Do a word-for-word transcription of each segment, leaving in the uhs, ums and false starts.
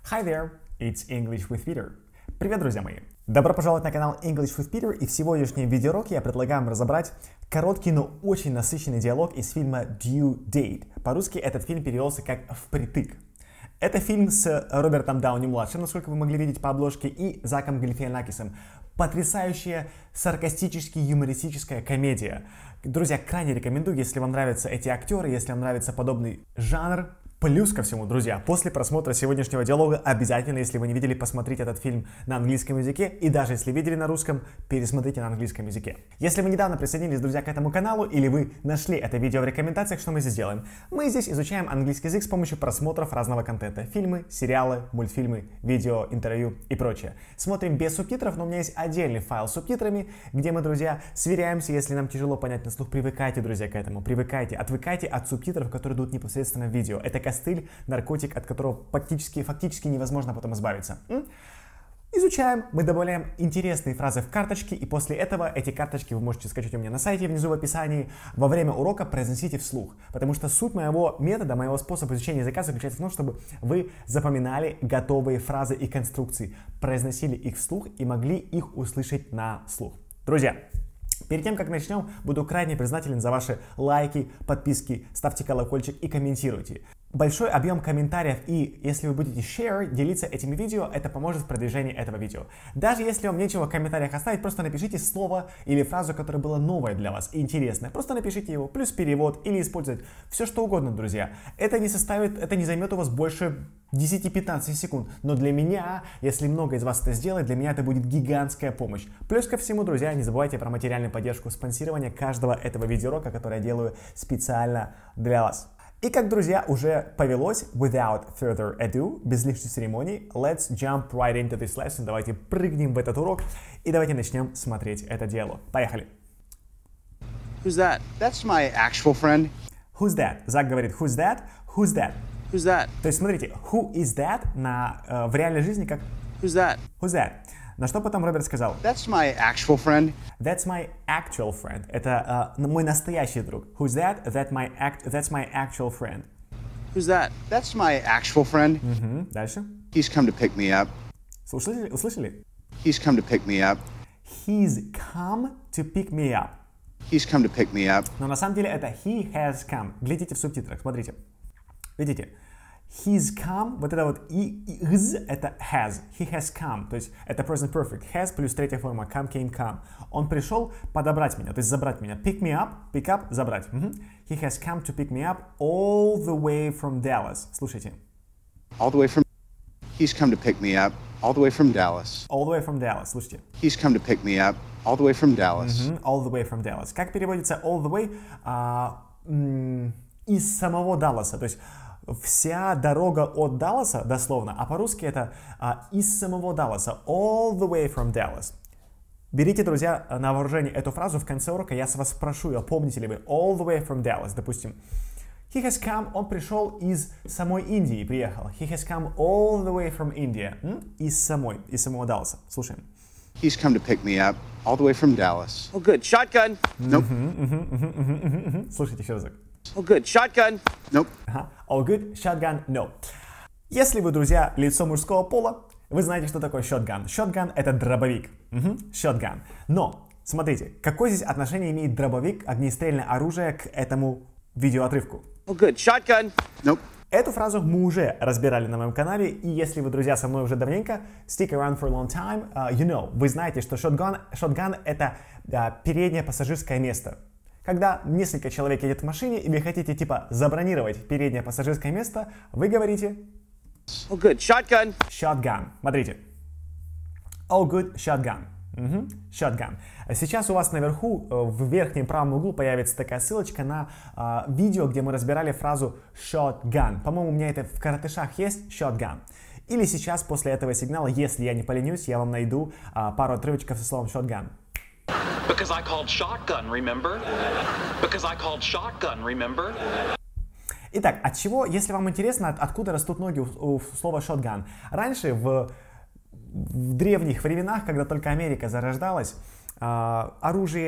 Hi there, it's English with Peter. Привет, друзья мои! Добро пожаловать на канал English with Peter, и в сегодняшнем видеоуроке я предлагаю вам разобрать короткий, но очень насыщенный диалог из фильма Due Date. По-русски этот фильм перевелся как «Впритык». Это фильм с Робертом Дауни-младшим, насколько вы могли видеть по обложке, и Заком Галифианакисом. Потрясающая, саркастическая, юмористическая комедия. Друзья, крайне рекомендую, если вам нравятся эти актеры, если вам нравится подобный жанр. Плюс ко всему, друзья, после просмотра сегодняшнего диалога обязательно, если вы не видели, посмотрите этот фильм на английском языке, и даже если видели на русском, пересмотрите на английском языке. Если вы недавно присоединились, друзья, к этому каналу, или вы нашли это видео в рекомендациях, что мы здесь делаем? Мы здесь изучаем английский язык с помощью просмотров разного контента. Фильмы, сериалы, мультфильмы, видео, интервью и прочее. Смотрим без субтитров, но у меня есть отдельный файл с субтитрами, где мы, друзья, сверяемся, если нам тяжело понять на слух. Привыкайте, друзья, к этому, привыкайте, отвыкайте от субтитров, которые идут непосредственно в видео. Это костыль, наркотик, от которого фактически, фактически невозможно потом избавиться. М? Изучаем, мы добавляем интересные фразы в карточки, и после этого эти карточки вы можете скачать у меня на сайте, внизу в описании. Во время урока произносите вслух, потому что суть моего метода, моего способа изучения языка заключается в том, чтобы вы запоминали готовые фразы и конструкции, произносили их вслух и могли их услышать на слух. Друзья, перед тем, как начнем, буду крайне признателен за ваши лайки, подписки, ставьте колокольчик и комментируйте. Большой объем комментариев, и если вы будете share, делиться этими видео, это поможет в продвижении этого видео. Даже если вам нечего в комментариях оставить, просто напишите слово или фразу, которая была новая для вас и интересная. Просто напишите его, плюс перевод, или использовать все что угодно, друзья. Это не составит, это не займет у вас больше десяти-пятнадцати секунд. Но для меня, если много из вас это сделает, для меня это будет гигантская помощь. Плюс ко всему, друзья, не забывайте про материальную поддержку спонсирования каждого этого видеоурока, который я делаю специально для вас. И как, друзья, уже повелось, without further ado, без лишних церемоний, let's jump right into this lesson. Давайте прыгнем в этот урок и давайте начнем смотреть это диалог. Поехали. Who's that? That's my actual friend. Who's that? Зак говорит, who's that? Who's that? Who's that? То есть, смотрите, who is that на, э, в реальной жизни как Who's that? who's that? На что потом Роберт сказал? That's my actual friend. That's my actual friend. Это uh, мой настоящий друг. Who's that? That my act. That's my actual friend. Who's that? That's my actual friend. Угу. Дальше. He's come to pick me up. Услышали? Услышали? He's come to pick me up. He's come to pick me up. He's come to pick me up. Но на самом деле это he has come. Глядите в субтитрах. Смотрите. Видите? He's come, вот это вот и, и is, это has. He has come, то есть это present perfect. Has плюс третья форма come, came, come. Он пришел подобрать меня, то есть забрать меня. Pick me up, pick up, забрать. Угу. He has come to pick me up all the way from Dallas. Слушайте. All the way from... He's come to pick me up all the way from Dallas. All the way from Dallas, слушайте. He's come to pick me up all the way from Dallas. Угу. All the way from Dallas. Как переводится all the way? А, м- из самого Далласа, то есть вся дорога от Далласа, дословно, а по-русски это а, из самого Далласа. All the way from Dallas. Берите, друзья, на вооружение эту фразу в конце урока. Я с вас спрошу, помните ли вы all the way from Dallas, допустим. He has come, он пришел из самой Индии, приехал. He has come all the way from India. М? Из самой, из самого Далласа. Слушаем. He's come to pick me up all the way from Dallas. Oh, good. Shotgun. Nope. Слушайте еще разок. Oh, good. Shotgun. Nope. Ага. All good, shotgun, no. Если вы, друзья, лицо мужского пола, вы знаете, что такое shotgun. Shotgun — это дробовик. Угу. Shotgun. Но, смотрите, какое здесь отношение имеет дробовик, огнестрельное оружие, к этому видеоотрывку? Oh, good. Shotgun. Nope. Эту фразу мы уже разбирали на моем канале, и если вы, друзья, со мной уже давненько, stick around for a long time, uh, you know, вы знаете, что shotgun, shotgun — это uh, переднее пассажирское место. Когда несколько человек едет в машине, и вы хотите, типа, забронировать переднее пассажирское место, вы говорите Oh, good. Shotgun. shotgun. Смотрите. Oh, good, shotgun. Угу. Shotgun. Сейчас у вас наверху, в верхнем правом углу, появится такая ссылочка на а, видео, где мы разбирали фразу shotgun. По-моему, у меня это в коротышах есть, shotgun. Или сейчас, после этого сигнала, если я не поленюсь, я вам найду а, пару отрывочков со словом shotgun. Because I called shotgun, remember? Because I called shotgun, remember? Итак, от чего, если вам интересно, от, откуда растут ноги у, у слова shotgun? Раньше, в, в древних временах, когда только Америка зарождалась, э, оружие,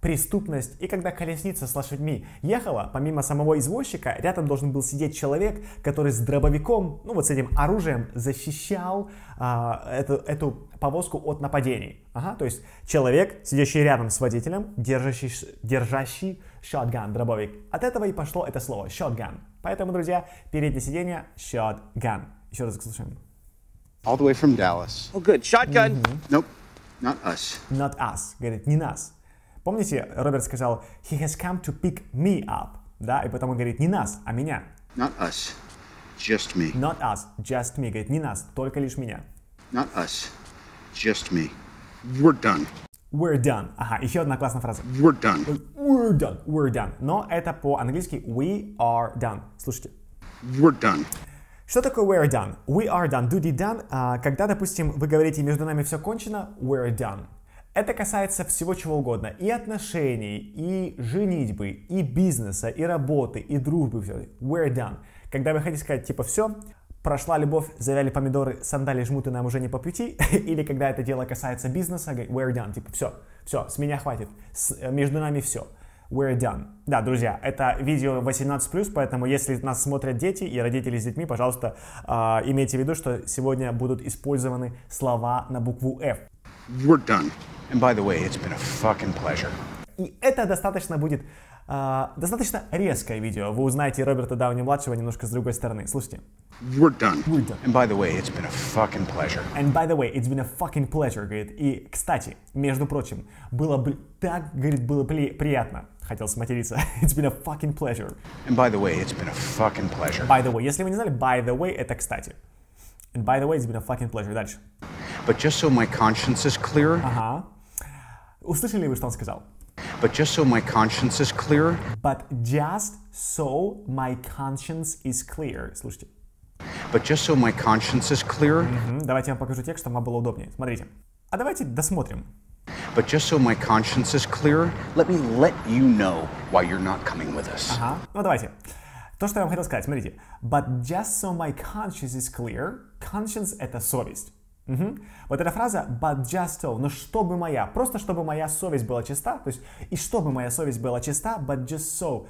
преступность. И когда колесница с лошадьми ехала, помимо самого извозчика, рядом должен был сидеть человек, который с дробовиком, ну вот с этим оружием, защищал а, эту, эту повозку от нападений. Ага, то есть человек, сидящий рядом с водителем, держащий, держащий shotgun, дробовик. От этого и пошло это слово shotgun. Поэтому, друзья, переднее сиденье shotgun. Еще раз слушаем. All the way from Dallas. Oh, good. Shotgun. Nope, not us. Not us. Говорит, не нас. Помните, Роберт сказал, he has come to pick me up. Да, и потом он говорит, не нас, а меня. Not us. Just me. Not us, just me. Говорит, не нас, только лишь меня. Not us. Just me. We're done. We're done. Ага, еще одна классная фраза. We're done. We're done. We're done. Но это по-английски we are done. Слушайте. We're done. Что такое we're done? We are done. Do the done. А, когда, допустим, вы говорите, между нами все кончено, we're done. Это касается всего чего угодно. И отношений, и женитьбы, и бизнеса, и работы, и дружбы. Все. We're done. Когда вы хотите сказать, типа, все, прошла любовь, завяли помидоры, сандали, жмуты нам уже не по пути. Или когда это дело касается бизнеса, we're done. Типа, все, все, с меня хватит. С, между нами все. We're done. Да, друзья, это видео восемнадцать плюс, поэтому если нас смотрят дети и родители с детьми, пожалуйста, э, имейте в виду, что сегодня будут использованы слова на букву F. We're done. And by the way, it's been a fucking pleasure. И это достаточно будет, э, достаточно резкое видео. Вы узнаете Роберта Дауни-младшего немножко с другой стороны. Слушайте. We're done. We're done. And by the way, it's been a fucking pleasure. And by the way, it's been a fucking pleasure, говорит. И, кстати, между прочим, было бы так, говорит, было при, приятно. Хотел сматериться. It's been a fucking pleasure. And by the way, it's been a fucking pleasure. By the way, если вы не знали, by the way, это кстати. And by the way, it's been a fucking pleasure. Дальше. But just so my conscience is clear. Ага. Услышали ли вы, что он сказал? But just so my conscience is clear. But just so my conscience is clear. Слушайте. But just so my conscience is clear. Mm-hmm. Давайте я вам покажу текст, чтобы вам было удобнее. Смотрите. А давайте досмотрим. But just so my conscience is clear, let me let you know why you're not coming with us. Ага. Ну давайте. То, что я вам хотел сказать, смотрите. But just so my conscience is clear. Conscience — это совесть. Угу. Вот эта фраза but just so, но чтобы моя, просто чтобы моя совесть была чиста, то есть и чтобы моя совесть была чиста, but just so.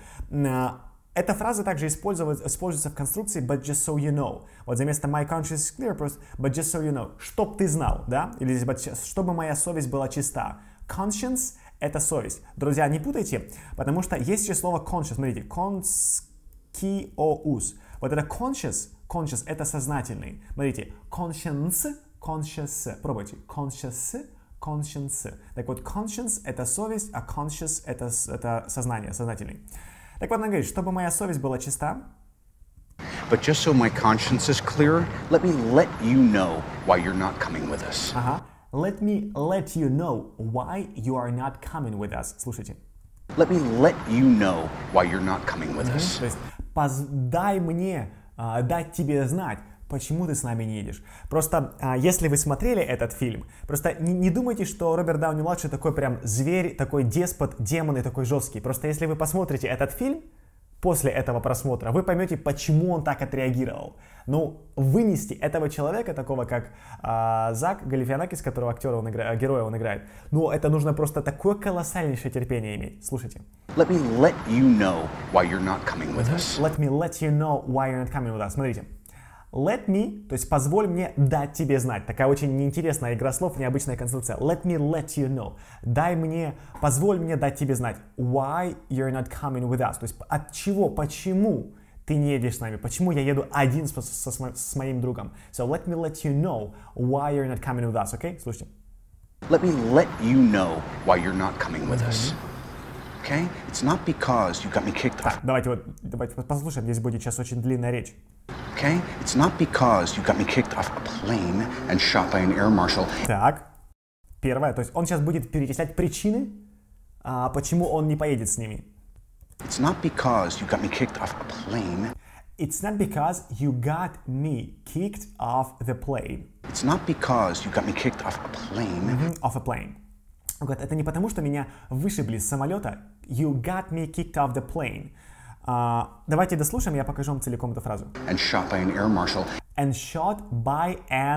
Эта фраза также используется, используется в конструкции but just so you know. Вот за место my conscience is clear просто but just so you know. Чтоб ты знал, да? Или чтобы моя совесть была чиста. Conscience — это совесть. Друзья, не путайте, потому что есть еще слово conscious. Смотрите, conscious. Вот это conscious, conscious — это сознательный. Смотрите, conscience, conscious. Пробуйте. Conscious, conscience. Так вот, conscience — это совесть, а conscious — это, это сознание, сознательный. Так вот, она говорит, чтобы моя совесть была чиста. But just so my conscience is clear, let me let you know why you're not coming with us. Ага. Let me let you know why you are not coming with us. Слушайте. Let me let you know why you're not coming with us. То есть, поз- дай мне, uh, дать тебе знать, почему ты с нами не едешь. Просто, uh, если вы смотрели этот фильм, просто не, не думайте, что Роберт Дауни-младший такой прям зверь, такой деспот, демон и такой жесткий. Просто если вы посмотрите этот фильм, после этого просмотра, вы поймете, почему он так отреагировал. Ну, вынести этого человека, такого как э, Зак Галифианакис, которого актера он игра... героя он играет, ну, это нужно просто такое колоссальнейшее терпение иметь. Слушайте. Let me let you know why you're not coming with us. Let me let you know why you're not coming with us. Смотрите. Let me, то есть позволь мне дать тебе знать. Такая очень неинтересная игра слов, необычная конструкция. Let me let you know. Дай мне, позволь мне дать тебе знать. Why you're not coming with us. То есть от чего, почему ты не едешь с нами? Почему я еду один с, с, с, с моим другом? So let me let you know why you're not coming with us. Окей? Okay? Слушайте. Let me let you know why you're not coming with us. Okay? It's not because you got me kicked off. Так, давайте вот, давайте послушаем. Здесь будет сейчас очень длинная речь. Okay? It's not because you got me kicked off a plane and shot by an air marshal. Так, первое, то есть он сейчас будет перечислять причины, а, почему он не поедет с ними. It's not because you got me kicked off a plane. It's not because you got me kicked off the plane. It's not because you got me kicked off a plane. Mm-hmm, off a plane. Он говорит, это не потому, что меня вышибли с самолета. You got me kicked off the plane. Uh, давайте дослушаем, я покажу вам целиком эту фразу. And shot by an air marshal. And shot by an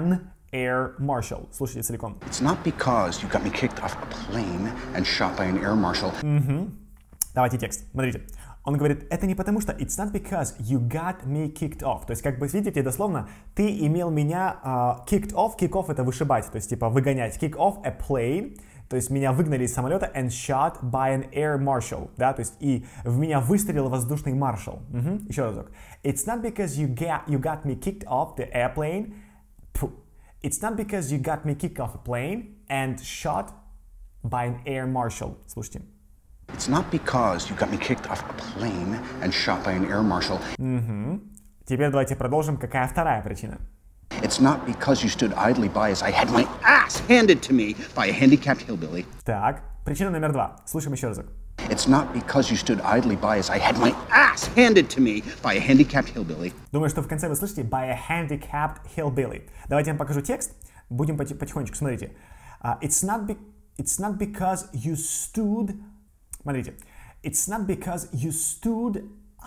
air marshal. Слушайте целиком. It's not because you got me kicked off a plane and shot by an air marshal. Угу. Давайте текст. Смотрите. Он говорит, это не потому что it's not because you got me kicked off. То есть, как бы, видите, дословно, ты имел меня uh, kicked off. Kick off — это вышибать, то есть, типа, выгонять. Kick off a plane. То есть, меня выгнали из самолета and shot by an air marshal. Да, то есть, и в меня выстрелил воздушный маршал. Угу. Еще разок. It's not because you got, you got me kicked off the airplane. Puh. It's not because you got me kicked off a plane and shot by an air marshal. Слушайте. It's not because you got me kicked off a plane and shot by an air marshal. Угу. Теперь давайте продолжим. Какая вторая причина? It's not because you stood idly by as I had my ass handed to me by a handicapped hillbilly. Так, причина номер два. Слушаем еще разок. It's not because you stood idly by as I had my ass handed to me by a handicapped hillbilly. Думаю, что в конце вы слышите by a handicapped hillbilly. Давайте я вам покажу текст. Будем потихонечку. Смотрите. Uh, it's not be it's not because you stood. Смотрите. It's not because you stood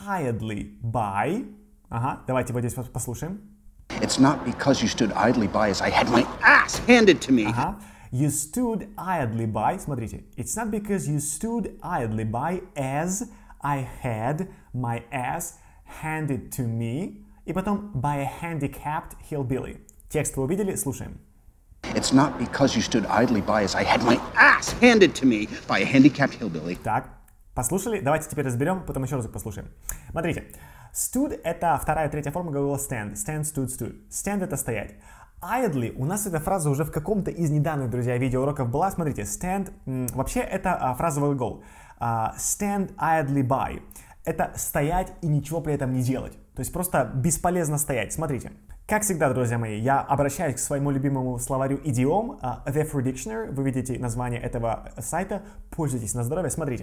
idly by. Ага. Давайте вот здесь послушаем. It's not because you stood idly by as I had my ass handed to me. Ага. You stood idly by. Смотрите. It's not because you stood idly by as I had my ass handed to me. И потом by a handicapped hillbilly. Текст вы увидели? Слушаем. It's not because you stood idly by as I had my ass handed to me by a handicapped hillbilly. Так, послушали? Давайте теперь разберем, потом еще раз послушаем. Смотрите. Stood — это вторая, третья форма глагола stand. Stand, stood, stood. Stand — это стоять. Idly — у нас эта фраза уже в каком-то из недавних, друзья, видеоуроков была. Смотрите, stand — вообще это а, фразовый глагол. А, stand idly by — это стоять и ничего при этом не делать. То есть просто бесполезно стоять. Смотрите. Как всегда, друзья мои, я обращаюсь к своему любимому словарю идиом, uh, The Free Dictionary. Вы видите название этого сайта. Пользуйтесь на здоровье. Смотрите.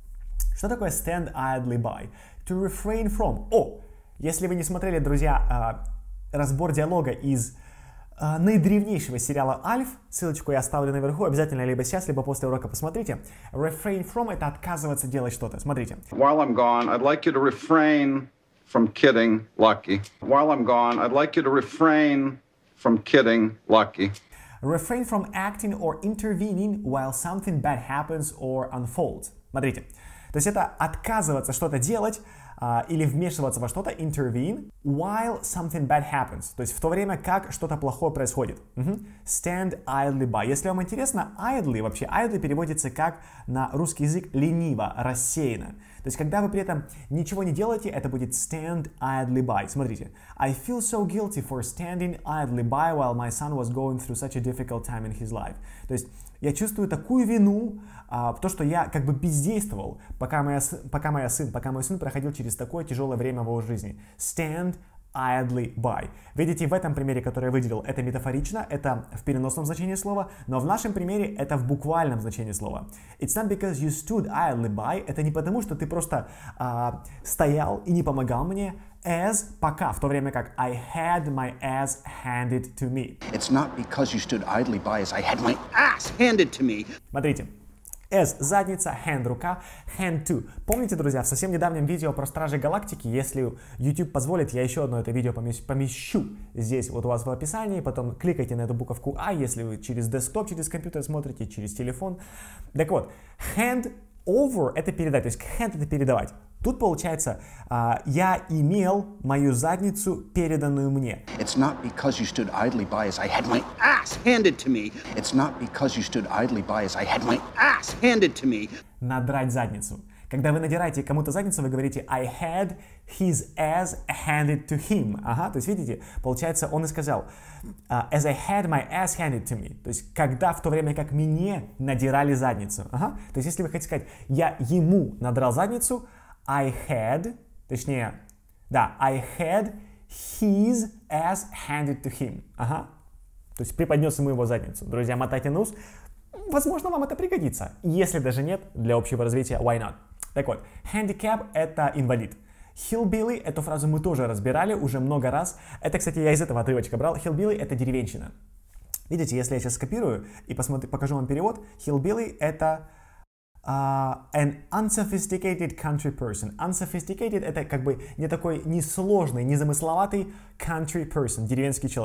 Что такое stand idly by? To refrain from. О! Если вы не смотрели, друзья, uh, разбор диалога из uh, наидревнейшего сериала Альф, ссылочку я оставлю наверху, обязательно либо сейчас, либо после урока посмотрите. Refrain from — это отказываться делать что-то. Смотрите. While I'm gone, I'd like you to refrain from kidding Lucky. While I'm gone, I'd like you to refrain from kidding Lucky. Refrain from acting or intervening while something bad happens or unfolds. Смотрите. То есть это отказываться что-то делать uh, или вмешиваться во что-то, intervene, while something bad happens. То есть в то время, как что-то плохое происходит. Uh-huh. Stand idly by. Если вам интересно, idly, вообще idly переводится как на русский язык лениво, рассеянно. То есть когда вы при этом ничего не делаете, это будет stand idly by. Смотрите. I feel so guilty for standing idly by while my son was going through such a difficult time in his life. То есть я чувствую такую вину, а, то, что я как бы бездействовал, пока, моя, пока, моя сын, пока мой сын проходил через такое тяжелое время в его жизни. Stand idly by. Видите, в этом примере, который я выделил, это метафорично, это в переносном значении слова, но в нашем примере это в буквальном значении слова. It's not because you stood idly by. Это не потому, что ты просто а, стоял и не помогал мне, as, пока, в то время как I had my ass handed to me. It's not because you stood idly by as I had my ass handed to me. Смотрите. As — задница, hand — рука, hand to. Помните, друзья, в совсем недавнем видео про Стражи Галактики, если YouTube позволит, я еще одно это видео помещу здесь вот у вас в описании, потом кликайте на эту буковку А, если вы через десктоп, через компьютер смотрите, через телефон. Так вот, hand over — это передать, то есть hand — это передавать. Тут получается, uh, я имел мою задницу, переданную мне. It's not because you stood idly by as I had my ass handed to me. It's not because you stood idly by as I had my ass handed to me. Надрать задницу. Когда вы надираете кому-то задницу, вы говорите I had his ass handed to him. Ага, то есть видите, получается, он и сказал uh, as I had my ass handed to me. То есть когда, в то время как мне надирали задницу. Ага, то есть если вы хотите сказать я ему надрал задницу, I had, точнее, да, I had his ass handed to him. Ага. То есть преподнес ему его задницу. Друзья, мотайте на ус. Возможно, вам это пригодится. Если даже нет, для общего развития, why not? Так вот, handicap — это инвалид. Hillbilly — эту фразу мы тоже разбирали уже много раз. Это, кстати, я из этого отрывочка брал. Hillbilly — это деревенщина. Видите, если я сейчас скопирую и посмотрю, покажу вам перевод, hillbilly — это Uh, an unsophisticated country person. Unsophisticated — это как бы не такой несложный, незамысловатый country person, деревенский человек.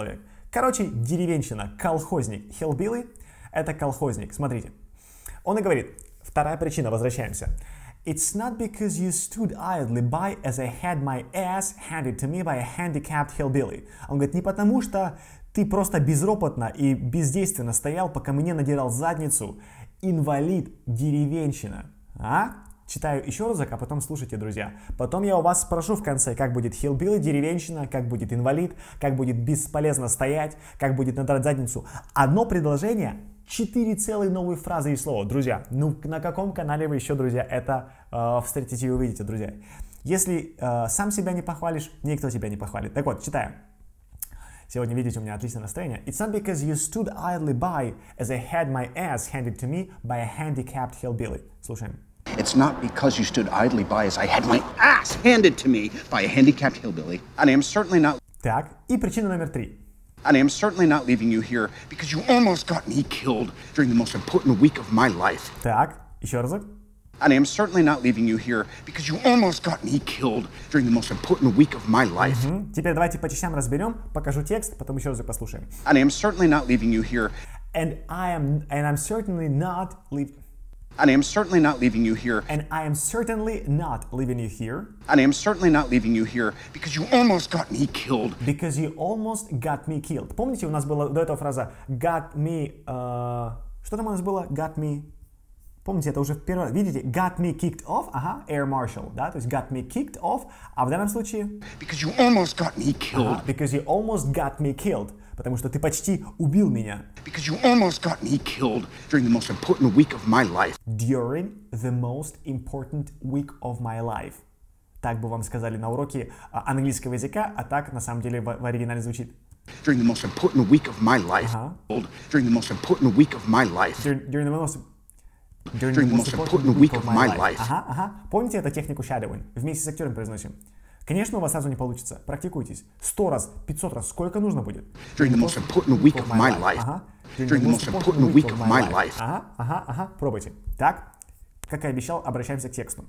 Короче, деревенщина, колхозник, hillbilly — это колхозник. Смотрите. Он и говорит, вторая причина, возвращаемся. It's not because you stood idly by as I had my ass handed to me by a handicapped hillbilly. Он говорит, не потому что ты просто безропотно и бездейственно стоял, пока мне надирал задницу инвалид деревенщина. А? Читаю еще разок, а потом слушайте, друзья. Потом я у вас спрошу в конце, как будет hillbilly, деревенщина, как будет инвалид, как будет бесполезно стоять, как будет надрать задницу. Одно предложение, четыре целые новые фразы и слова. Друзья, ну на каком канале вы еще, друзья, это э, встретите и увидите, друзья. Если э, сам себя не похвалишь, никто тебя не похвалит. Так вот, читаем. Сегодня, видите, у меня отличное настроение. It's not because you stood idly by as I had my ass handed to me by a handicapped hillbilly. Слушаем. It's not because you stood idly by as I had my ass handed to me by a handicapped hillbilly. And I am certainly not... Так, и причина номер три. And I am certainly not leaving you here because you almost got me killed during the most important week of my life. Так, еще разок. And I am certainly not leaving you here because you almost got me killed during the most important week of my life. Mm-hmm. Теперь давайте по частям разберем, покажу текст, потом еще разок послушаем. And I am certainly not leaving you here. And I am, and I'm certainly not leaving... And I am certainly not leaving you here. And I am certainly not leaving you here. And I am certainly not leaving you here because you almost got me killed. Because you almost got me killed. Помните, у нас была до этого фраза got me... Uh, что там у нас было? Got me... Помните, это уже в первый раз. Видите? Got me kicked off. Ага, Air Marshal. Да? То есть got me kicked off. А в данном случае... Because you almost got me killed. Ага, because you almost got me killed. Потому что ты почти убил меня. Because you almost got me killed during the most important week of my life. During the most important week of my life. Так бы вам сказали на уроке английского языка, а так на самом деле в, в оригинале звучит. During the most important week of my life. Ага. During the most important week of my life. During, during the most... During, during the most important week of my life. life. Ага, ага. Помните эту технику shadowing? Вместе с актером произносим. Конечно, у вас сразу не получится. Практикуйтесь. Сто раз, пятьсот раз. Сколько нужно будет? During the most important week of my life. Ага. During the most important week of my life. Ага, ага, ага. Пробуйте. Так, как и обещал, обращаемся к тексту.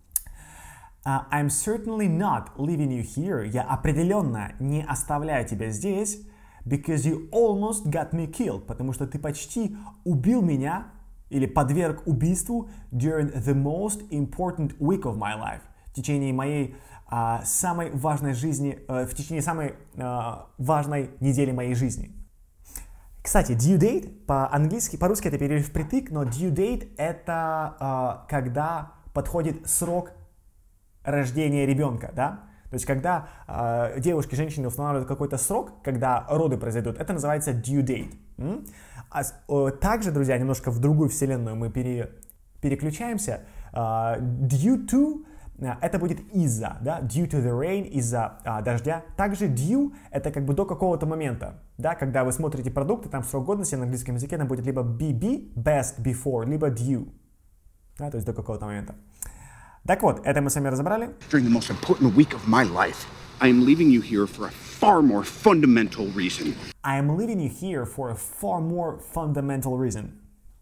Uh, I'm certainly not leaving you here. Я определенно не оставляю тебя здесь. Because you almost got me killed. Потому что ты почти убил меня или подверг убийству during the most important week of my life. В течение моей uh, самой важной жизни, uh, в течение самой uh, важной недели моей жизни. Кстати, due date по-английски, по-русски это перевели впритык, но due date это uh, когда подходит срок рождения ребенка, да? То есть когда э, девушки, женщины устанавливают какой-то срок, когда роды произойдут, это называется due date. М? А, э, также, друзья, немножко в другую вселенную мы пере, переключаемся. Э, due to э, это будет из-за, да? Due to the rain, из-за э, дождя. Также due это как бы до какого-то момента, да? Когда вы смотрите продукты, там срок годности на английском языке там будет либо би би, best before, либо due, да? То есть до какого-то момента. Так вот, это мы с вами разобрали. During the most important week of my life, I am leaving you here for a far more fundamental reason. I am leaving you here for a far more fundamental reason.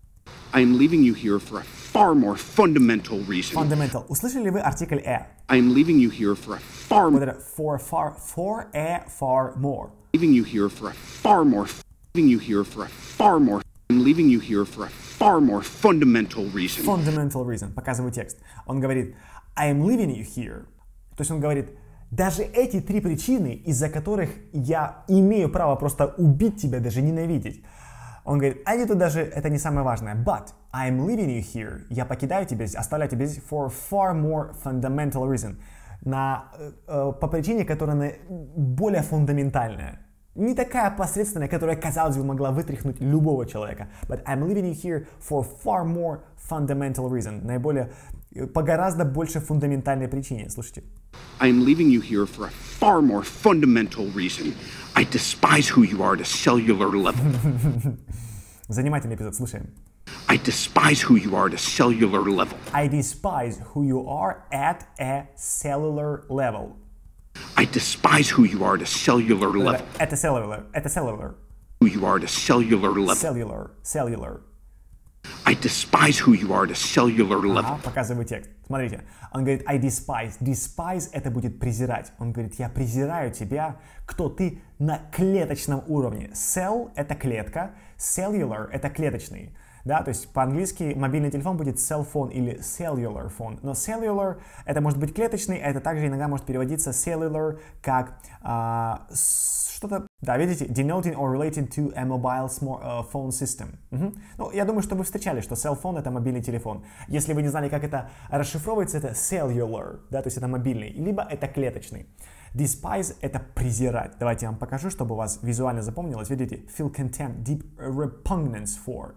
I am leaving you here for a far more fundamental reason. Fundamental. Услышали ли вы артикль «э»? I am leaving you here for a far more. For far, for a far more. Leaving you here for a far more. Leaving you here for a far more. I'm leaving you here for a far more fundamental reason. Fundamental reason. Показываю текст. Он говорит, I am leaving you here. То есть он говорит, даже эти три причины, из-за которых я имею право просто убить тебя, даже ненавидеть. Он говорит, они тут даже, это не самое важное. But I am leaving you here. Я покидаю тебя здесь, оставляю тебя здесь for far more fundamental reason. На, э, по причине, которая более фундаментальная. Не такая посредственная, которая, казалось бы, могла вытряхнуть любого человека. But I'm leaving you here for far more fundamental reason. Наиболее, по гораздо больше фундаментальной причине. Слушайте. I'm leaving you here for a far more fundamental reason. I despise who you are at a cellular level. Занимательный эпизод, слушаем. I despise who you are at a cellular level. I despise who you are at a cellular level. I despise who you are at a cellular level. At a cellular, at a cellular. Who you are at a cellular level. Cellular, cellular. I despise who you are at a cellular level. Ага, показываю текст. Смотрите, он говорит I despise. Despise это будет презирать. Он говорит, я презираю тебя, кто ты на клеточном уровне. Cell это клетка, cellular это клеточный. Да, то есть по-английски мобильный телефон будет cell phone или cellular phone. Но cellular это может быть клеточный, это также иногда может переводиться cellular как а, что-то, да, видите, denoting or relating to a mobile phone system. Угу. Ну, я думаю, что вы встречали, что cell phone это мобильный телефон. Если вы не знали, как это расшифровывается, это cellular, да, то есть это мобильный, либо это клеточный. Despise это презирать. Давайте я вам покажу, чтобы у вас визуально запомнилось. Видите, feel contempt, deep repugnance for.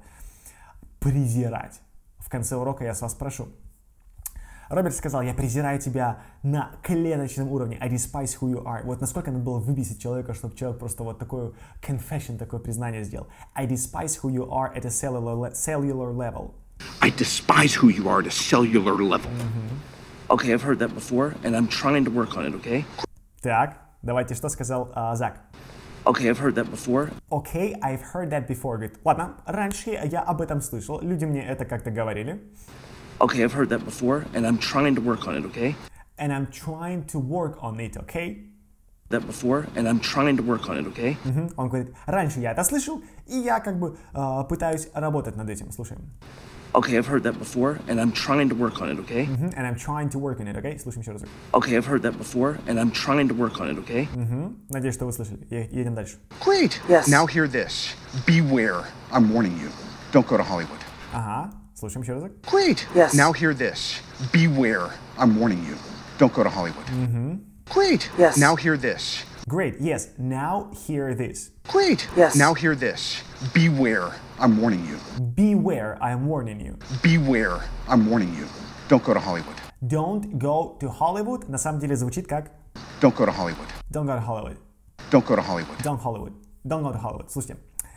Презирать. В конце урока я с вас спрошу. Роберт сказал, я презираю тебя на клеточном уровне. I despise who you are. Вот насколько надо было выбесить человека, чтобы человек просто вот такое confession, такое признание сделал. I despise who you are at a cellular, cellular level. I despise who you are at a cellular level. Mm-hmm. Okay, I've heard that before, and I'm trying to work on it, okay? Так, давайте, что сказал uh, Зак? Okay, I've heard that before. Okay, I've heard that before. Говорит, ладно, раньше я об этом слышал, люди мне это как-то говорили. Okay, I've heard that before, and I'm trying to work on it, okay? And I'm trying to work on it, okay? That before, and I'm trying to work on it, okay? Uh-huh. Он говорит, раньше я это слышал, и я как бы uh, пытаюсь работать над этим. Слушаем. Okay, I've heard that before, and I'm trying to work on it, okay? Uh-huh. And I'm trying to work on it, okay? Слушаем еще раз. Okay, I've heard that before, and I'm trying to work on it, okay? Uh-huh. Надеюсь, что вы слышали. Е- едем дальше. Great. Yes. Now hear this. Beware. I'm warning you. Don't go to Hollywood. Ага, слушаем еще раз. Great. Yes. Now hear this. Beware. I'm warning you. Don't go to Hollywood. Mm-hmm. Great. Yes. Now hear this. Great, yes, now hear this. Great. Yes. Now hear this. Beware. I'm warning you. Beware, I'm warning you. Beware. I'm warning you. Don't go to Hollywood. Don't go to Hollywood. На самом деле звучит как Don't go to Hollywood. Don't go to Hollywood. Don't go to Hollywood. Don't Hollywood. Don't go to Hollywood. Слушайте.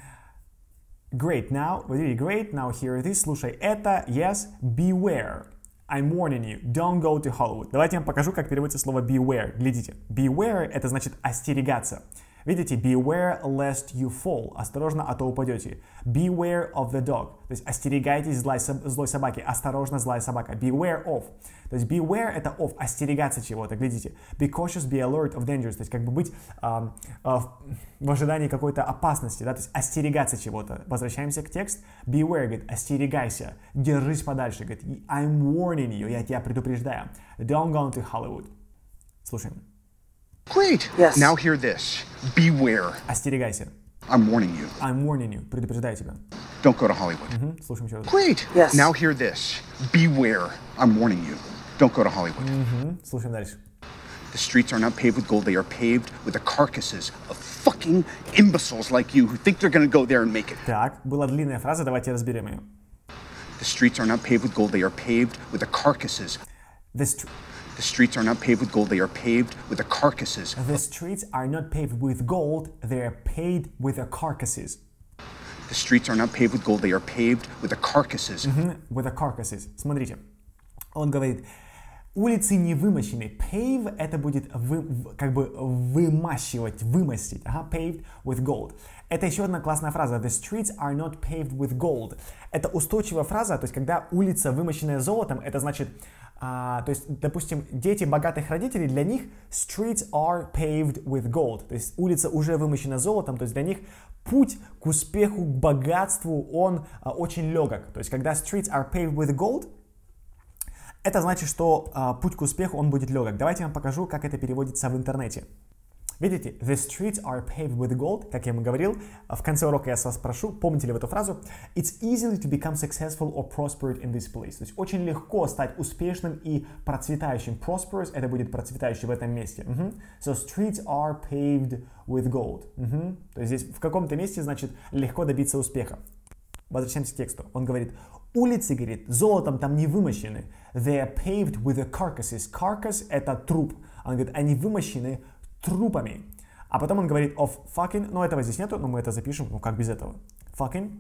Great, now, вы видите, great, now hear this. Слушай, это, yes, beware. I'm warning you, don't go to Hollywood. Давайте я вам покажу, как переводится слово beware. Глядите, beware это значит остерегаться. Видите, beware lest you fall. Осторожно, а то упадете. Beware of the dog. То есть остерегайтесь злой, злой собаки. Осторожно, злая собака. Beware of. То есть beware это of. Остерегаться чего-то. Глядите. Be cautious, be alert of dangers. То есть как бы быть э, э, в ожидании какой-то опасности. Да? То есть остерегаться чего-то. Возвращаемся к тексту. Beware, говорит, остерегайся. Держись подальше. Говорит, I'm warning you. Я тебя предупреждаю. Don't go to Hollywood. Слушаем. Great. Yes. Now hear this. Beware. Остерегайся. I'm warning you. I'm warning you. Предупреждаю тебя. Don't go to Hollywood. Угу. Слушаем еще раз. Great. Yes. Now hear this. Beware. I'm warning you. Don't go to Hollywood. Угу. Слушаем дальше. The streets are not paved with gold. They are paved with the carcasses of fucking imbeciles like you who think they're going to go there and make it. Так, была длинная фраза, давайте разберем ее. The streets are not paved with gold. They are paved with the carcasses. The, st- The streets are not paved with gold. They are paved with the carcasses. the streets are not paved with gold, they are paved with the carcasses. The streets are not paved with gold. They are paved with the carcasses. Угу. With the carcasses. Смотрите, он говорит, улицы не вымощены. Pave это будет вы, в- как бы вымащивать, вымостить. Ага, paved with gold. Это еще одна классная фраза. The streets are not paved with gold. Это устойчивая фраза, то есть когда улица вымощенная золотом, это значит, а, то есть, допустим, дети богатых родителей, для них streets are paved with gold. То есть улица уже вымощена золотом, то есть для них путь к успеху, к богатству, он а, очень легок. То есть когда streets are paved with gold, это значит, что а, путь к успеху, он будет легок. Давайте я вам покажу, как это переводится в интернете. Видите, the streets are paved with gold, как я вам говорил. В конце урока я с вас спрошу, помните ли вы эту фразу? It's easy to become successful or prospered in this place. То есть очень легко стать успешным и процветающим. Prosperous это будет процветающий в этом месте. Мгм. So streets are paved with gold. Мгм. То есть здесь в каком-то месте, значит, легко добиться успеха. Возвращаемся к тексту. Он говорит, улицы, говорит, золотом там не вымощены. They are paved with the carcasses. Carcass это труп. Он говорит, они вымощены трупами. А потом он говорит of fucking, но этого здесь нету, но мы это запишем, ну как без этого. Fucking.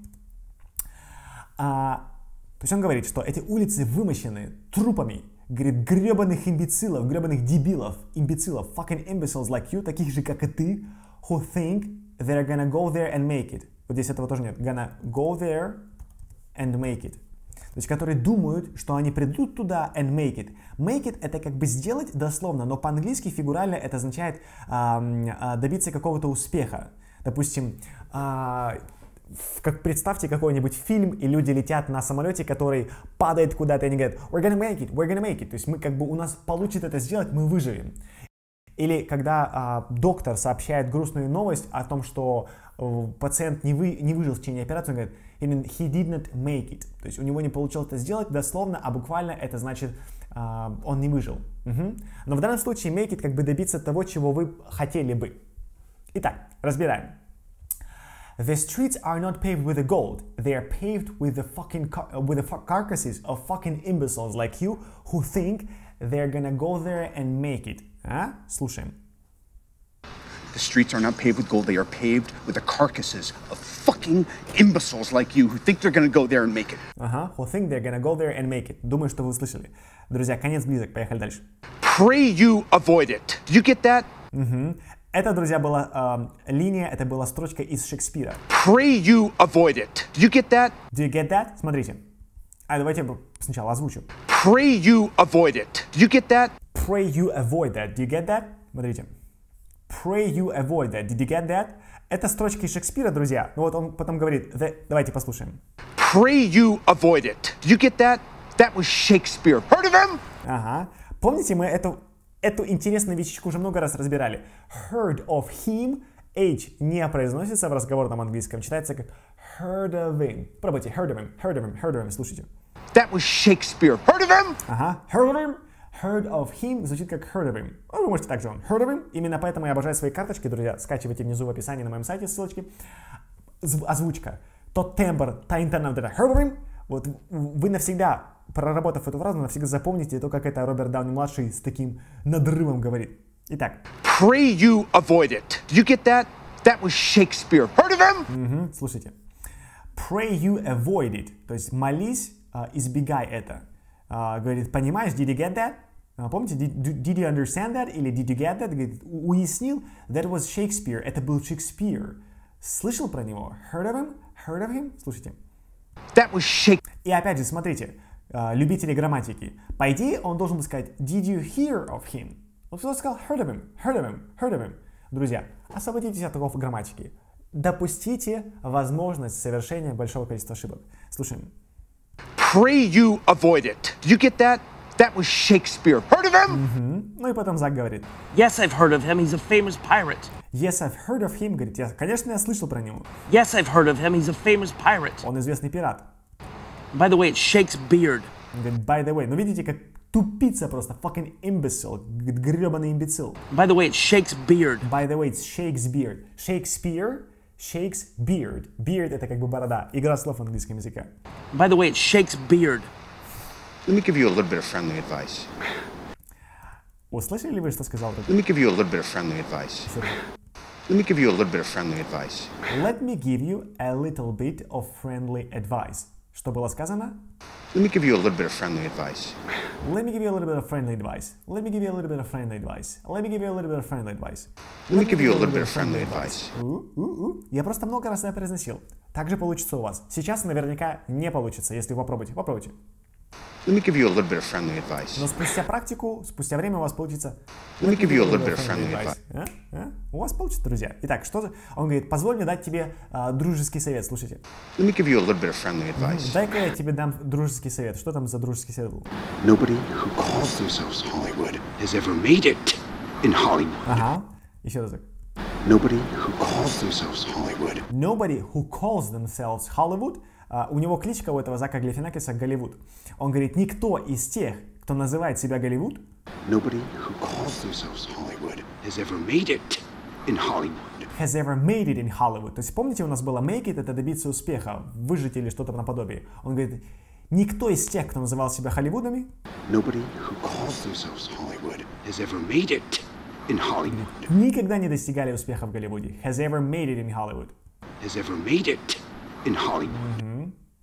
А, то есть он говорит, что эти улицы вымощены трупами, говорит, гребаных имбецилов, гребаных дебилов, имбецилов, fucking imbeciles like you, таких же, как и ты, who think they're gonna go there and make it. Вот здесь этого тоже нет. Gonna go there and make it. То есть, которые думают, что они придут туда and make it. Make it — это как бы сделать дословно, но по-английски фигурально это означает э, э, добиться какого-то успеха. Допустим, э, как представьте какой-нибудь фильм, и люди летят на самолете, который падает куда-то, и они говорят we're gonna make it, we're gonna make it. То есть мы как бы у нас получится это сделать, мы выживем. Или когда э, доктор сообщает грустную новость о том, что э, пациент не, вы, не выжил в течение операции, он говорит he did not make it. То есть у него не получилось это сделать дословно, а буквально это значит э, он не выжил. Угу. Но в данном случае make it как бы добиться того, чего вы хотели бы. Итак, разбираем. The streets are not paved with the gold. They are paved with the fucking car with the carcasses of fucking imbeciles like you who think they're gonna go there and make it. А? Слушаем. The streets are not paved with gold. They are paved with the carcasses of fucking imbeciles like you who think they're gonna go there and make it. Ага, who think they're gonna go there and make it. Думаю, что вы услышали. Друзья, конец близок. Поехали дальше. Pray you avoid it. Did you get that? Угу. Это, друзья, была э, линия, это была строчка из Шекспира. Pray you avoid it. Did you get that? Do you get that? Смотрите. А давайте сначала озвучу. Pray you avoid it. Did you get that? Pray you avoid that. Do you get that? Смотрите. Pray you avoid that. Did you get that? Это строчка из Шекспира, друзья. Ну вот он потом говорит. The... Давайте послушаем. Pray you avoid it. Did you get that? That was Shakespeare. Heard of him? Ага. Помните, мы эту, эту интересную вещичку уже много раз разбирали. Heard of him. H не произносится в разговорном английском. Читается как heard of him. Пробуйте. Heard of him. Heard of him. Heard of him. Слушайте. That was Shakespeare. Heard of him? Ага. Heard of him. Heard of him звучит как heard of him. Ну, вы можете также он. Heard of him. Именно поэтому я обожаю свои карточки, друзья. Скачивайте внизу в описании на моем сайте ссылочки. Озвучка. Тот тембр, та интонация. Heard of him. Вот вы навсегда, проработав эту фразу, навсегда запомните то, как это Роберт Дауни-младший с таким надрывом говорит. Итак. Pray you avoid it. Did you get that? That was Shakespeare. Heard of him? Угу, слушайте. Pray you avoid it. То есть молись, uh, избегай это. Uh, говорит, понимаешь, did you get that? Uh, помните, did, did you understand that? Или did you get that? Говорит, уяснил? That was Shakespeare. Это был Шекспир. Слышал про него? Heard of him? Heard of him? Слушайте. That was Shakespeare. И опять же, смотрите, uh, любители грамматики. По идее, он должен был сказать, did you hear of him? Он просто сказал, heard of him, heard of him, heard of him. Друзья, освободитесь от такого грамматики. Допустите возможность совершения большого количества ошибок. Слушаем. Pray you avoid it. Did you get that? That was Shakespeare. Heard of him? Mm-hmm. Ну и потом Зак говорит. Yes, I've heard of him. He's a famous pirate. Yes, I've heard of him. Говорит, я, конечно, я слышал про него. Yes, I've heard of him. He's a famous pirate. Он известный пират. By the way, it's Shakespeare. Он говорит, by the way. Ну видите, как тупица просто. Fucking imbecile. Гребаный имбецил. By the way, it's Shakespeare. By the way, it's Shakespeare. Shakespeare. Shakes beard. Beard — это как бы борода. Игра слов в английском языке. By the way, it's Shakespeare. Let me give you a little bit of friendly advice. Услышали ли вы, что сказал? Let me give you a little bit of friendly advice. Let me give you a little bit of friendly advice. Let me give you a little bit of friendly advice. Что было сказано? Let me give you a little bit of friendly advice. Let me give you a little bit of friendly advice. Let me give you a little bit of friendly advice. Let me give you a little bit of friendly advice. Let me give you a little bit of friendly advice. У-у-у. Я просто много раз это произносил. Так же получится у вас. Сейчас наверняка не получится, если вы попробуйте. Попробуйте. Let me give you a little bit of friendly advice. Но спустя практику, спустя время у вас получится. Let me give you a little bit of friendly advice. А? А? У вас получится, друзья. Итак, что? Он говорит, позволь мне дать тебе а, дружеский совет. Слушайте. Let me give you a little bit of friendly advice. Дай-ка я тебе дам дружеский совет. Что там за дружеский совет был? Nobody who calls themselves Hollywood has ever made it in Hollywood. Ага. Еще разок. Nobody who calls themselves Hollywood. Nobody who calls themselves Hollywood. Uh, у него кличка у этого Зака Галифианакиса Голливуд. Он говорит, никто из тех, кто называет себя Голливуд, Nobody who calls themselves Hollywood has ever made it in Hollywood. Has ever made it in Hollywood. То есть помните, у нас было make it — это добиться успеха, выжить или что-то наподобие. Он говорит, никто из тех, кто называл себя Холливудами, Nobody who calls themselves Hollywood has ever made it in Hollywood. Никогда не достигали успеха в Голливуде. Has ever made it in Hollywood. Has ever made it in Hollywood. Mm-hmm.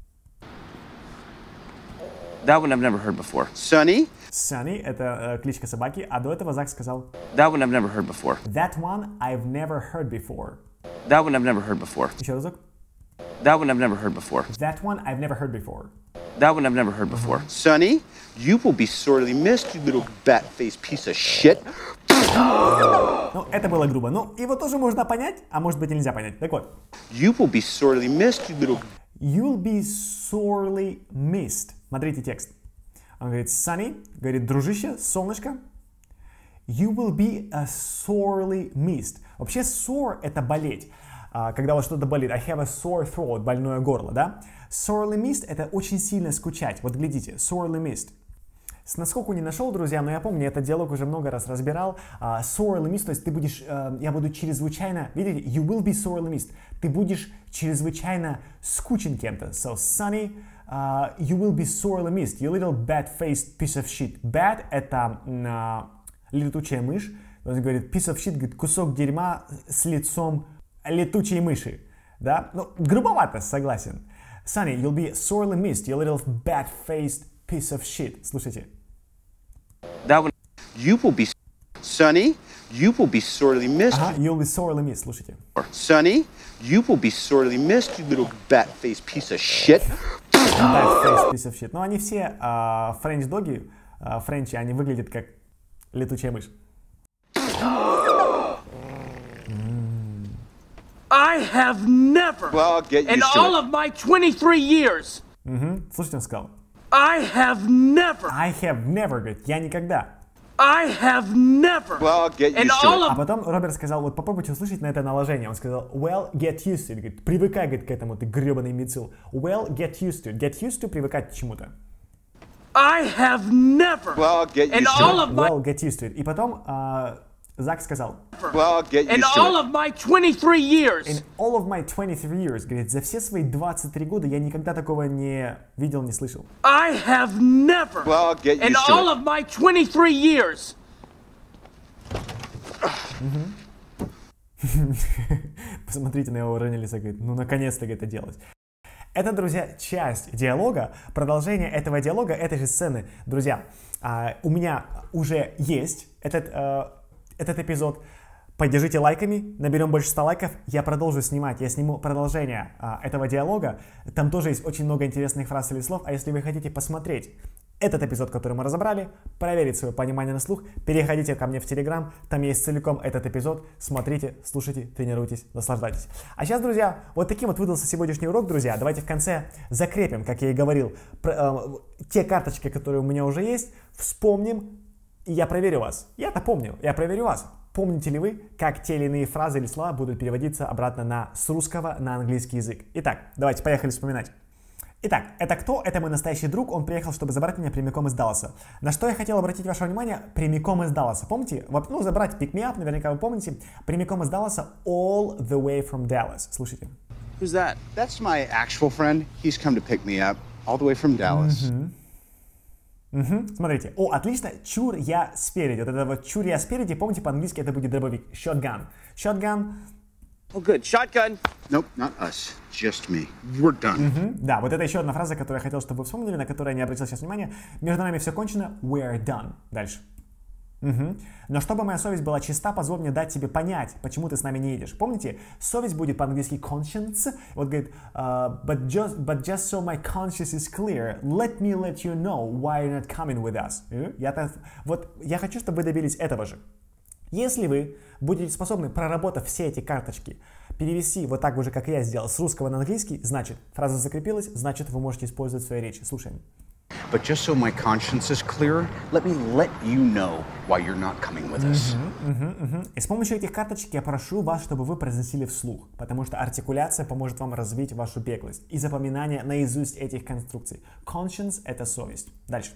That one I've never heard before. Sonny? Sunny — это э, кличка собаки, а до этого Зак сказал That one I've never heard before. That one I've never heard before. That one I've never heard before. Еще разок. That one I've never heard before. That one I've never heard before. That one I've never heard before. Sonny, you will be sorely missed, you little bat-faced piece of shit. Ну, это было грубо. Ну, его тоже можно понять, а может быть и нельзя понять. Так вот. You will be sorely missed, you little... You'll be sorely missed. Смотрите текст. Он говорит, Sonny, говорит, дружище, солнышко. You will be a sorely missed. Вообще, sore — это болеть. Когда у вас что-то болит. I have a sore throat, больное горло, да? Sorely missed — это очень сильно скучать. Вот глядите, sorely missed. С наскоку не нашел, друзья, но я помню, этот диалог уже много раз разбирал. Uh, sorely missed, то есть ты будешь, uh, я буду чрезвычайно, видите, you will be sorely missed. Ты будешь чрезвычайно скучен кем-то. So, Sonny, uh, you will be sorely missed. You little bad-faced piece of shit. Bad — это uh, летучая мышь. Он говорит, piece of shit, говорит, кусок дерьма с лицом летучей мыши. Да? Ну, грубовато, согласен. Sonny, you'll be sorely missed. You little bad-faced piece of shit. Слушайте. That one. You will be... Sonny, you will be sorely missed. Ага, you'll be sorely missed. Слушайте. Sonny, you will be sorely missed, you little bat-faced piece of shit. Bad-faced piece of shit. Ну, они все френч-доги, френчи, они выглядят как летучая мышь. I have never, Well, get used in to all it. of my twenty-three years, Угу. Слушайте, он сказал. I have never, I have never, говорит, я никогда. I have never, Well, get in used to all it. А of потом Роберт сказал, вот попробуйте услышать на это наложение. Он сказал, well, get used to it. Говорит, привыкай, говорит, к этому, ты гребаный имбецил. Well, get used to it. Get used to, привыкать к чему-то. I have never, Well, get in used to all it. of my, Well, get used to it. И потом а, Зак сказал, Well, get in used all to it. of my twenty-three in years, all of my twenty-three years, говорит, за все свои двадцать три года я никогда такого не видел, не слышал. I have never, Well, get in used to all it. of my twenty-three years, Посмотрите на его выражение лица, говорит, ну наконец-то это делать. Это, друзья, часть диалога, продолжение этого диалога, этой же сцены. Друзья, а, у меня уже есть этот, а, этот эпизод. Поддержите лайками, наберем больше ста лайков, я продолжу снимать, я сниму продолжение а, этого диалога. Там тоже есть очень много интересных фраз или слов, а если вы хотите посмотреть этот эпизод, который мы разобрали, проверить свое понимание на слух, переходите ко мне в Телеграм, там есть целиком этот эпизод, смотрите, слушайте, тренируйтесь, наслаждайтесь. А сейчас, друзья, вот таким вот выдался сегодняшний урок, друзья. Давайте в конце закрепим, как я и говорил, про, э, те карточки, которые у меня уже есть, вспомним, и я проверю вас. Я-то помню, я проверю вас. Помните ли вы, как те или иные фразы или слова будут переводиться обратно на, с русского на английский язык? Итак, давайте, поехали вспоминать. Итак, это кто? Это мой настоящий друг, он приехал, чтобы забрать меня прямиком из Далласа. На что я хотел обратить ваше внимание? Прямиком из Далласа. Помните? Ну, забрать pick me up, наверняка вы помните. Прямиком из Далласа, all the way from Dallas. Слушайте. Who's that? That's my actual friend. He's come to pick me up all the way from Dallas. Угу. Смотрите. О, отлично. Чур я спереди. Вот это вот чур я спереди, помните, по-английски это будет дробовик. Shotgun. Shotgun. Oh, good. Shotgun. Nope, not us. Just me. We're done. Мгм. Да, вот это еще одна фраза, которую я хотел, чтобы вы вспомнили, на которую я не обратил сейчас внимания. Между нами все кончено. We're done. Дальше. Угу. Но чтобы моя совесть была чиста, позволь мне дать тебе понять, почему ты с нами не едешь. Помните, совесть будет по-английски conscience. Вот говорит, uh, but, just, but just so my conscience is clear, let me let you know why you're not coming with us. Я, вот, я хочу, чтобы вы добились этого же. Если вы будете способны, проработав все эти карточки, перевести вот так же, как я сделал, с русского на английский, значит, фраза закрепилась, значит, вы можете использовать в своей речи. Слушаем. But just so my conscience is clear, let me let you know why you're not coming with us. Угу, угу. И с помощью этих карточек я прошу вас, чтобы вы произносили вслух, потому что артикуляция поможет вам развить вашу беглость и запоминание наизусть этих конструкций. Conscience — это совесть. Дальше.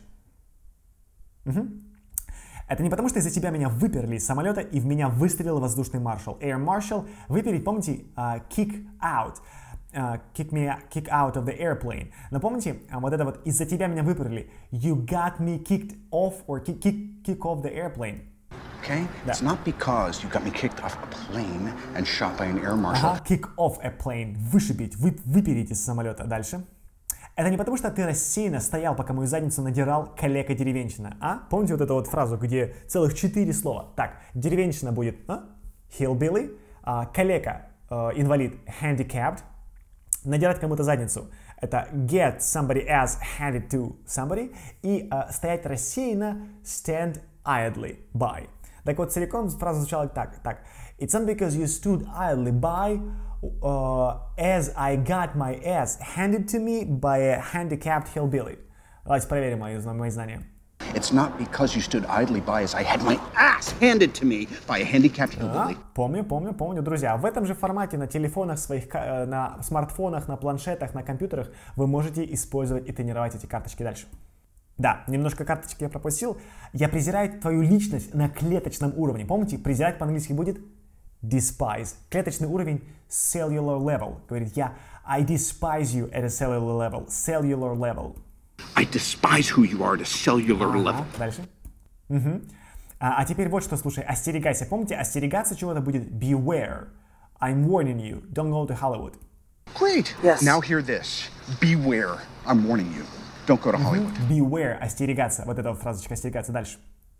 Угу. Это не потому, что из-за тебя меня выперли из самолета и в меня выстрелил воздушный маршал. Air Marshal. Выпереть, помните, uh, kick out. Uh, kick me kick out of the airplane. Но помните, uh, вот это вот из-за тебя меня выперли. You got me kicked off or kick, kick, kick off the airplane. Okay? Да. It's not because you got me kicked off a plane and shot by an air marshal. Ага, kick off a plane. Вышибить, вы, выпереть из самолета. Дальше. Это не потому, что ты рассеянно стоял, пока мою задницу надирал калека-деревенщина. А? Помните вот эту вот фразу, где целых четыре слова? Так, деревенщина будет а? hillbilly, а, калека, а, инвалид, handicapped, Надирать кому-то задницу — это get somebody else handed to somebody, и uh, стоять рассеянно — stand idly by. Так вот, целиком фраза звучала так, так. It's not because you stood idly by uh, as I got my ass handed to me by a handicapped hillbilly. Давайте проверим мои, мои знания. It's not because you stood idly by as I had my ass handed to me by a handicapped hillbilly. А, помню, помню, помню, друзья. В этом же формате на телефонах своих, на смартфонах, на планшетах, на компьютерах вы можете использовать и тренировать эти карточки дальше. Да, немножко карточки я пропустил. Я презираю твою личность на клеточном уровне. Помните, презирать по-английски будет despise. Клеточный уровень cellular level. Говорит, я I despise you at a cellular level. Cellular level. I despise who you are at a cellular Ага, level. дальше. Угу. А, а теперь вот что, слушай, остерегайся. Помните, остерегаться чего-то будет beware. I'm warning you. Don't go to Hollywood. Great. Yes. Now hear this. Beware. I'm warning you. Don't go to Hollywood. Beware, остерегаться. Вот эта вот фразочка, остерегаться. Дальше.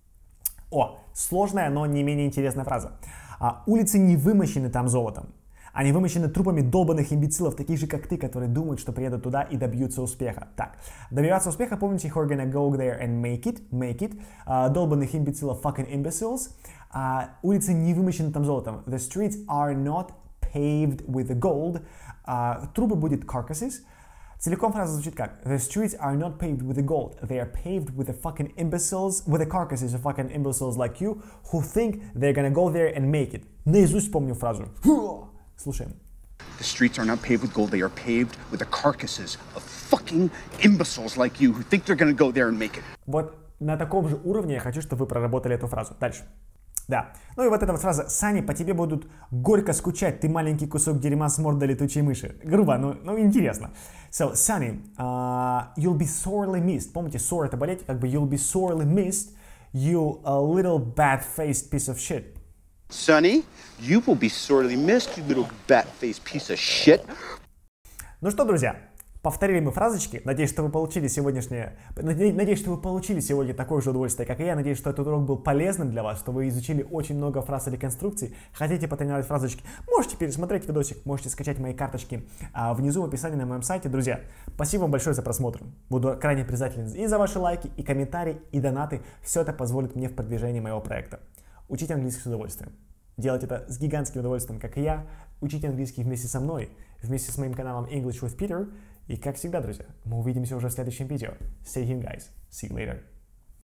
О, сложная, но не менее интересная фраза. А, улицы не вымощены там золотом. Они вымощены трупами долбанных имбецилов, таких же, как ты, которые думают, что приедут туда и добьются успеха. Так, добиваться успеха, помните, who are gonna go there and make it, make it. Uh, долбанных имбецилов, fucking imbeciles. Uh, улицы не вымощены там золотом. The streets are not paved with gold. Uh, трупы будет carcasses. Целиком фраза звучит как The streets are not paved with gold. They are paved with the fucking imbeciles, with the carcasses of fucking imbeciles like you, who think they're gonna go there and make it. Наизусть помню фразу. Слушаем. The streets are not paved with gold. They are paved with the carcasses of fucking imbeciles like you who think they're gonna go there and make it. Вот на таком же уровне я хочу, чтобы вы проработали эту фразу. Дальше. Да. Ну и вот эта вот фраза «Сани, по тебе будут горько скучать, ты маленький кусок дерьма с мордой летучей мыши». Грубо, но, но интересно. So, Sunny, uh, you'll be sorely missed. Помните, sore — это болеть, как бы you'll be sorely missed, you a little bad-faced piece of shit. Sonny, you will be sorely missed, you little bat-faced piece of shit. Ну что, друзья, повторили мы фразочки. Надеюсь, что вы получили сегодняшнее... Надеюсь, что вы получили сегодня такое же удовольствие, как и я. Надеюсь, что этот урок был полезным для вас, что вы изучили очень много фраз или конструкций. Хотите потренировать фразочки? Можете пересмотреть видосик, можете скачать мои карточки а, внизу в описании на моем сайте. Друзья, спасибо вам большое за просмотр. Буду крайне признателен и за ваши лайки, и комментарии, и донаты. Все это позволит мне в продвижении моего проекта. Учите английский с удовольствием. Делайте это с гигантским удовольствием, как и я. Учите английский вместе со мной, вместе с моим каналом English with Peter. И как всегда, друзья, мы увидимся уже в следующем видео. Stay tuned, guys. See you later.